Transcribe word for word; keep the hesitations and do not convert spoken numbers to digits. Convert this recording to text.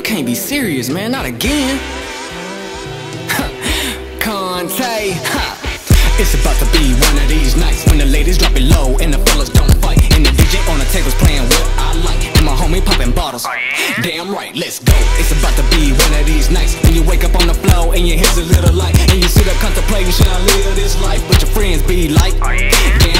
can't be serious, man, not again. Conte, ha. It's about to be one of these nights when the ladies drop it low and the fellas don't fight, and the D J on the table's playing what I like, and my homie popping bottles. Oh, yeah? Damn right, let's go. It's about to be one of these nights when you wake up on the floor and your head's a little light, and you sit up contemplating, should I live this life? But your friends be like, oh, yeah? Damn